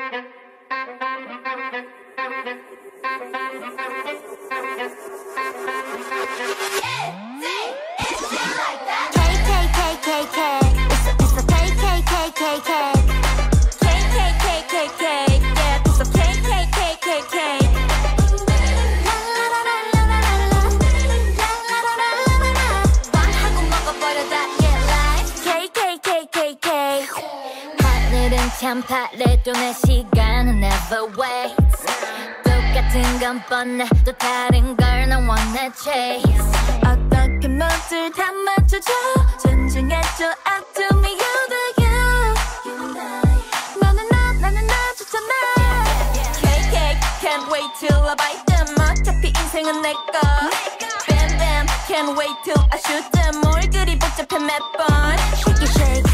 참 파래도 내 시간은 never waits. 똑같은 건 뻔해 또 다른 걸 난 wanna chase. 어떻게 모두 다 맞춰줘 존중해줘 up to me you the you. 너는 나 좋잖아. KK can't wait till I bite them. 어차피 인생은 내꺼. Bam bam can't wait till I shoot them. 뭘 그리 복잡해 몇 번. Shake it shake